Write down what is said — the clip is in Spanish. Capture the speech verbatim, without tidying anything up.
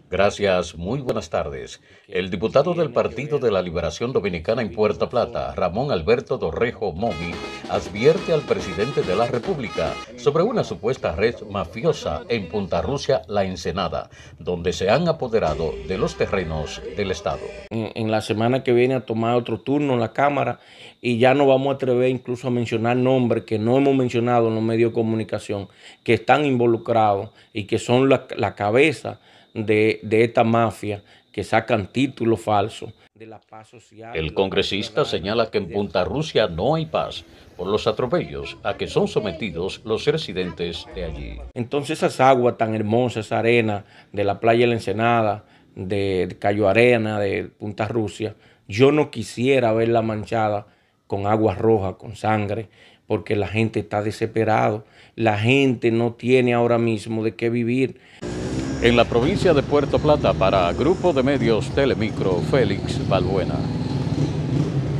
Gracias, muy buenas tardes. El diputado del Partido de la Liberación Dominicana en Puerto Plata, Ramón Alberto Dorrejo Momi, advierte al presidente de la República sobre una supuesta red mafiosa en Punta Rusia, La Ensenada, donde se han apoderado de los terrenos del Estado. En, en la semana que viene a tomar otro turno en la Cámara y ya no vamos a atrever incluso a mencionar nombres que no hemos mencionado en los medios de comunicación, que están involucrados y que son la, la cabeza de, de esta mafia que sacan títulos falsos de la paz social. El congresista señala que en Punta Rusia no hay paz por los atropellos a que son sometidos los residentes de allí. Entonces esas aguas tan hermosas, esa arena de la playa de la Ensenada, de, de Cayo Arena, de Punta Rusia, yo no quisiera verla manchada con agua roja, con sangre, porque la gente está desesperada. La gente no tiene ahora mismo de qué vivir. En la provincia de Puerto Plata, para Grupo de Medios Telemicro, Félix Balbuena.